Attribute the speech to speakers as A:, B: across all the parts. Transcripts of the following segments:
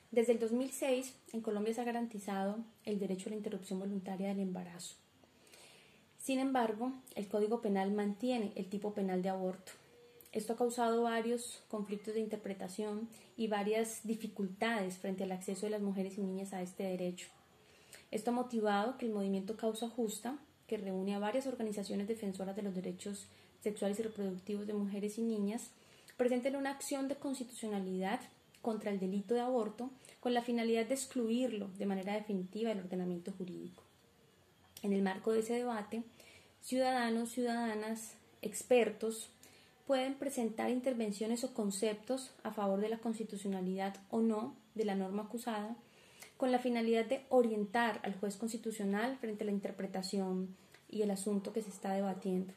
A: Desde el 2006, en Colombia se ha garantizado el derecho a la interrupción voluntaria del embarazo. Sin embargo, el Código Penal mantiene el tipo penal de aborto. Esto ha causado varios conflictos de interpretación y varias dificultades frente al acceso de las mujeres y niñas a este derecho. Esto ha motivado que el movimiento Causa Justa, que reúne a varias organizaciones defensoras de los derechos sexuales y reproductivos de mujeres y niñas, presenten una acción de constitucionalidad contra el delito de aborto con la finalidad de excluirlo de manera definitiva del ordenamiento jurídico. En el marco de ese debate, ciudadanos, ciudadanas, expertos pueden presentar intervenciones o conceptos a favor de la constitucionalidad o no de la norma acusada, con la finalidad de orientar al juez constitucional frente a la interpretación y el asunto que se está debatiendo.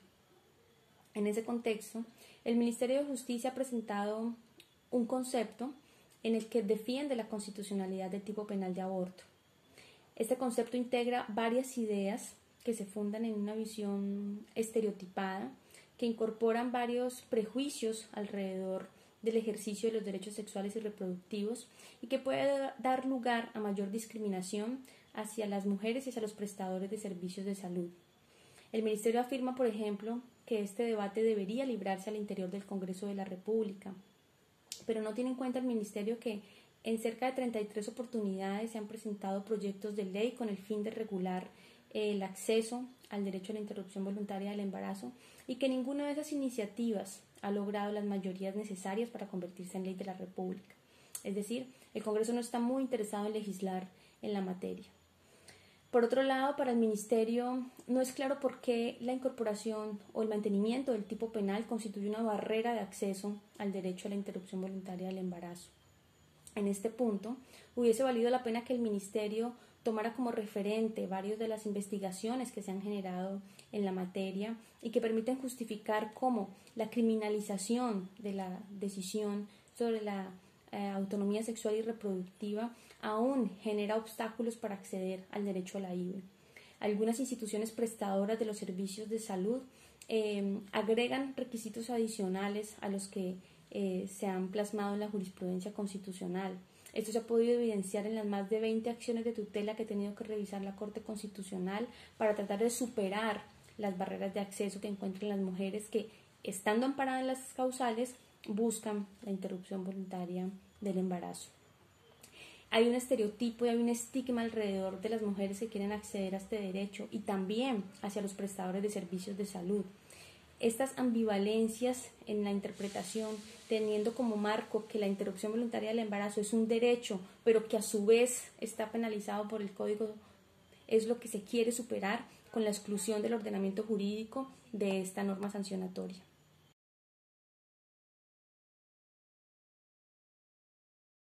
A: En ese contexto, el Ministerio de Justicia ha presentado un concepto en el que defiende la constitucionalidad del tipo penal de aborto. Este concepto integra varias ideas que se fundan en una visión estereotipada, que incorporan varios prejuicios alrededor del ejercicio de los derechos sexuales y reproductivos y que puede dar lugar a mayor discriminación hacia las mujeres y hacia los prestadores de servicios de salud. El Ministerio afirma, por ejemplo, que este debate debería librarse al interior del Congreso de la República, pero no tiene en cuenta el Ministerio que en cerca de 33 oportunidades se han presentado proyectos de ley con el fin de regular el acceso al derecho a la interrupción voluntaria del embarazo y que ninguna de esas iniciativas ha logrado las mayorías necesarias para convertirse en ley de la República. Es decir, el Congreso no está muy interesado en legislar en la materia. Por otro lado, para el Ministerio no es claro por qué la incorporación o el mantenimiento del tipo penal constituye una barrera de acceso al derecho a la interrupción voluntaria del embarazo. En este punto, hubiese valido la pena que el Ministerio tomara como referente varias de las investigaciones que se han generado en la materia y que permiten justificar cómo la criminalización de la decisión sobre la autonomía sexual y reproductiva aún genera obstáculos para acceder al derecho a la IVE. Algunas instituciones prestadoras de los servicios de salud agregan requisitos adicionales a los que se han plasmado en la jurisprudencia constitucional. Esto se ha podido evidenciar en las más de 20 acciones de tutela que ha tenido que revisar la Corte Constitucional para tratar de superar las barreras de acceso que encuentran las mujeres que, estando amparadas en las causales, buscan la interrupción voluntaria del embarazo. Hay un estereotipo y hay un estigma alrededor de las mujeres que quieren acceder a este derecho y también hacia los prestadores de servicios de salud. Estas ambivalencias en la interpretación, teniendo como marco que la interrupción voluntaria del embarazo es un derecho, pero que a su vez está penalizado por el Código, es lo que se quiere superar con la exclusión del ordenamiento jurídico de esta norma sancionatoria.